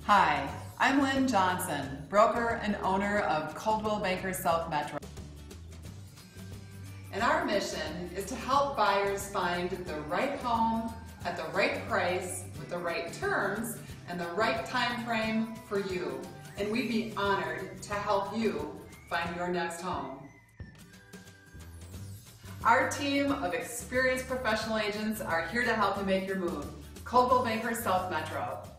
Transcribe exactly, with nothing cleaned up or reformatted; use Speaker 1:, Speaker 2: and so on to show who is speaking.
Speaker 1: Hi, I'm Lynn Johnson, broker and owner of Coldwell Banker South Metro. And our mission is to help buyers find the right home at the right price with the right terms and the right time frame for you. And we'd be honored to help you find your next home. Our team of experienced professional agents are here to help you make your move. Coldwell Banker South Metro.